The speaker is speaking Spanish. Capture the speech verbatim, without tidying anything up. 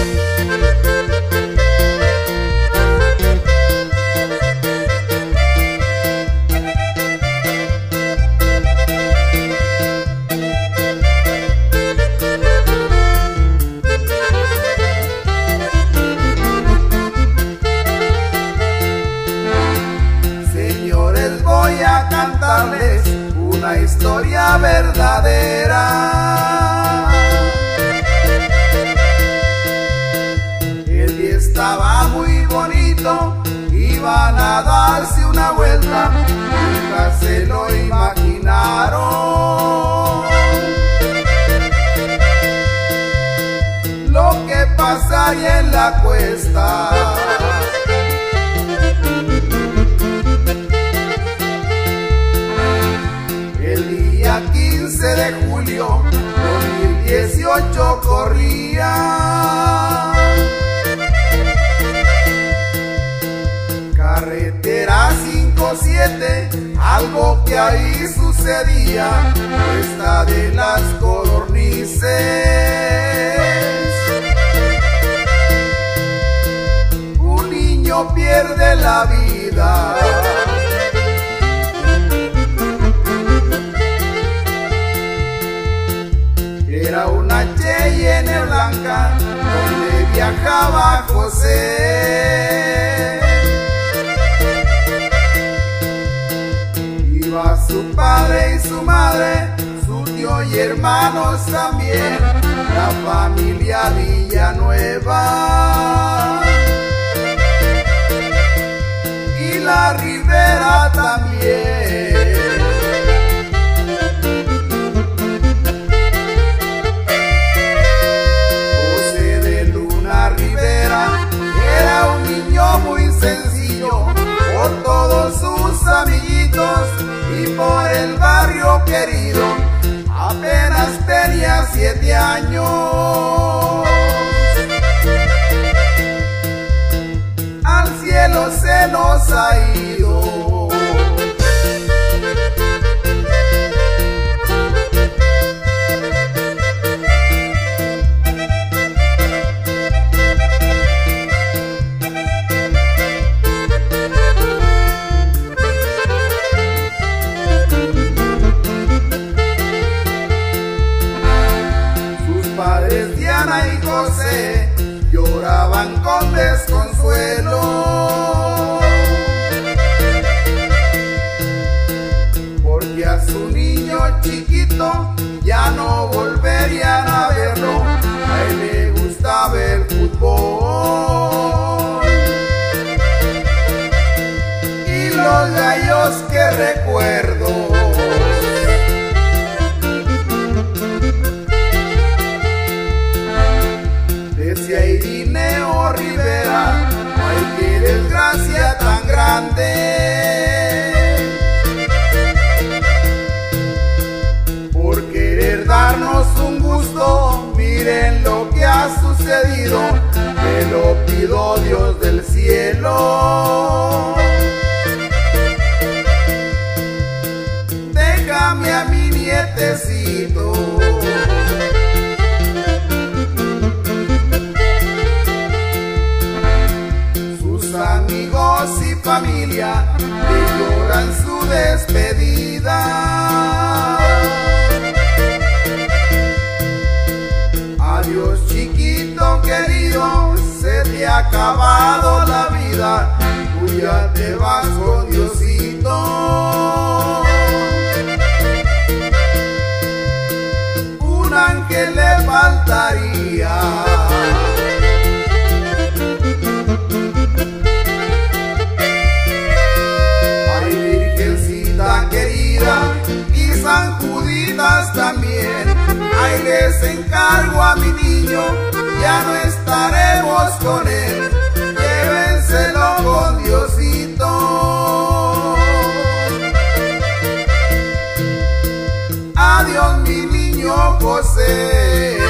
Una historia verdadera. El día estaba muy bonito, iban a darse una vuelta, nunca se lo imaginaron. Lo que pasaría en la cuesta. quince de julio dos mil dieciocho corría. Carretera cinco siete, algo que ahí sucedía, Cuesta de las Codornices. Un niño pierde la vida. Era una Cheyenne blanca donde viajaba José. Iba su padre y su madre, su tío y hermanos también, la familia Villanueva y la Rivera también. Muy sencillo, por todos sus amiguitos y por el barrio querido, apenas tenía siete años. Al cielo se nos ha ido. Diana y José lloraban con desconsuelo, porque a su niño chiquito ya no volverían a verlo. A él le gustaba el fútbol y los gallos que recuerdo. Irineo Rivera, ay, qué desgracia tan grande. Por querer darnos un gusto, miren lo que ha sucedido. Te lo pido, Dios del cielo. Déjame a mi nietecito. Amigos y familia que lloran su despedida. Adiós chiquito querido, se te ha acabado la vida, tú ya te vas con Diosito. Un ángel le faltaría. Y San Juditas también, ahí les encargo a mi niño, ya no estaremos con él, llévenselo con Diosito. Adiós mi niño José.